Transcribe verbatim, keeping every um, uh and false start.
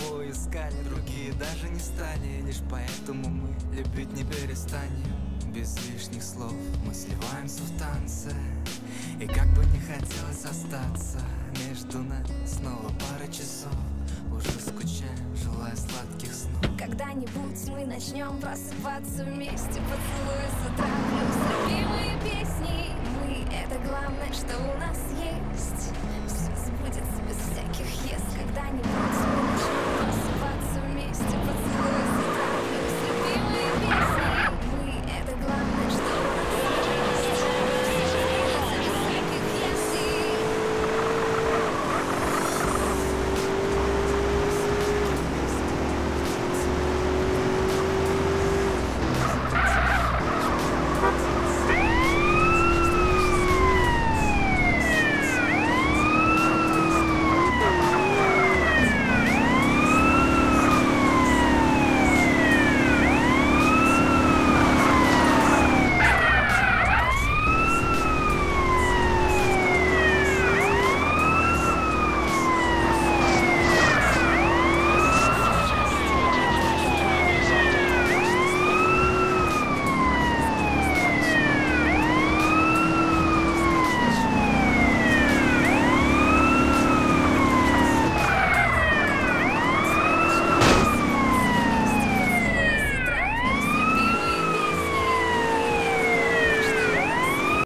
кого искали, другие даже не стали. Лишь поэтому мы любить не перестанем. Без лишних слов мы сливаемся в танце. И как бы не хотелось остаться, между нами снова пара часов. Уже скучаем, желая сладких снов. Когда-нибудь мы начнем просыпаться вместе, поцелуя с утра, плюс любимые песни. Мы — это главное, что у нас есть. Все сбудется без всяких «если». Когда-нибудь